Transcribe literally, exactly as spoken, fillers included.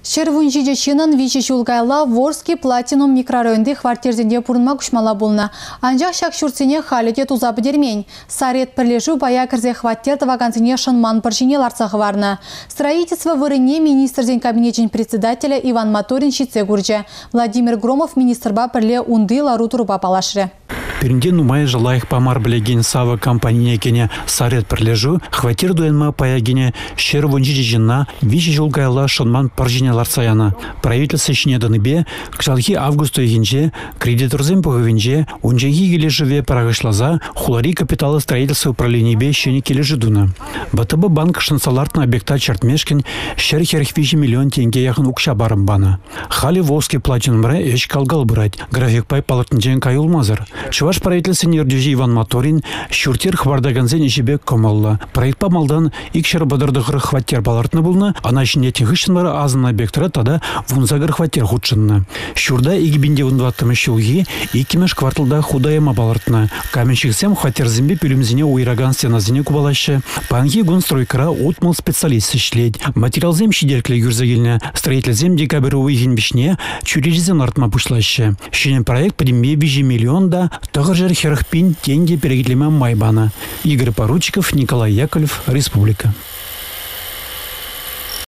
Шервунжиде шинын вичи жулгайла Ворский платинум микрорайонды хвартирденде пурынма күшмала болна. Анжақ шак шурцине халеде тузабы дермень. Сарет пірлежу бая кірзе хваттерді ваганзине шынман біржине ларцағы варна. Строительство вырыне министрден кабинетен председателя Иван Моторин шитсе гурже. Владимир Громов министрба пірле унды лару туруба палашыры. Перенде нумай жылайық памар білеген сава компания кене сарет пірлежу, хватир дуэнма паягене шер вунжиде жинна вичи жулгайла шынман біржине ларцаяна. Правительство шинеданыбе, кшалхи августа егенже, кредиторзем поховенже, унжеги келе живе парагышлаза, хулари капиталы строительства управлении шене келе жидуна. ВТБ банк шансалартна объекта чартмешкен шер херхвичи миллион тенге яхын укша барымбана. Хали Волжский платинумре эш калгал брать, график пай палатнжен каюлмазыр. Чуваш правительство нердюжи Иван Моторин шуртер хвардаганзен ишебек комалла. Проектпа малдан икшер бадырдығыр хваттер балартны булна, ана ішінде теңгішінлары азын объекттары тада вунзагыр хваттер худшынны. Шурда игибинде вундваттымы шулги, икимеш кварталда худаяма балартны. Каменшіксем хваттер зімбе пүлімзіне уйраган стеназіне кубалашы. Панги гунстройкара отмыл специалист ішлейд. Материалзем шидеркле юрзагеліне, строительзем декабровый генбишне, чурежзем артма пушлашы. Шенен проект подимбе бижи миллионда, Тағыржар херхпин тенге перегитлемен майбана. Игорь Поручиков, Николай Яковлев, Республика.